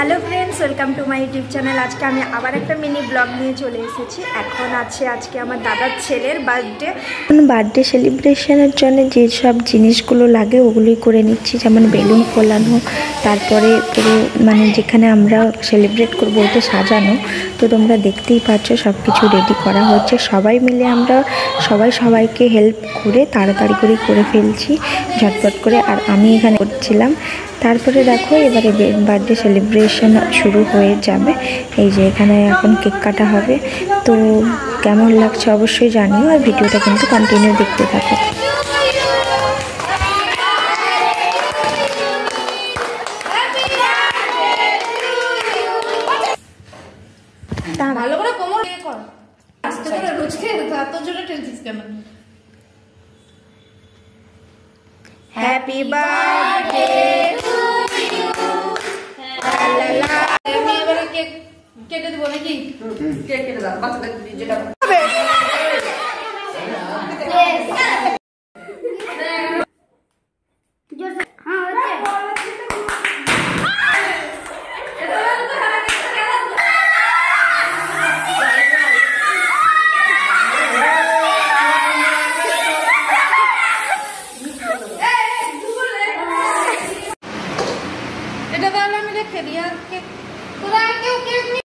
Hello friends welcome to my YouTube channel. आज के हमें आबार एक मिनी ब्लॉग निये चले एसेछि। एखन आछे आज के आमार दादार छेलेर बार्थडे सेलिब्रेशनेर जोन्नो जे सब जिनिसगुलो लागे ओगुलोई करे निচ্ছি, जेमन बेलुन फोलानो, तारपरे पुरो माने जेखाने आमरा सेलिब्रेट करब ओइटा साजानो। तो तोमरा देखतेई पाচ্ছো सबकिছু रेडी करा হচ্ছে। सबाई मिले आमरा सबाई सबाइके हेल्प करे ताड़ाताड़ी करे करे फेलছি झटपट करे। আর আমি এখানে করছিলাম। তারপরে দেখো এবারে বার্থডে সেলিব্রেশন শুরু হয়ে যাবে। এই যে এখানে এখন কেক কাটা হবে। তো কেমন লাগছে অবশ্যই জানিও, আর ভিডিওটা কিন্তু কন্টিনিউ দেখতে থাকো। ভালো করে কোমর ইয়ে কর, আস্তে করে রুচকে এত জোরে টেনছিস কেন? Happy birthday to you. আমি এবারে কেক কেটে দেব নাকি? কেক কেটে দাও, বাচ্চাদের যেটা এটা তাহলে আমি রেখে দিই। আর কেক তোরা কেউ কেক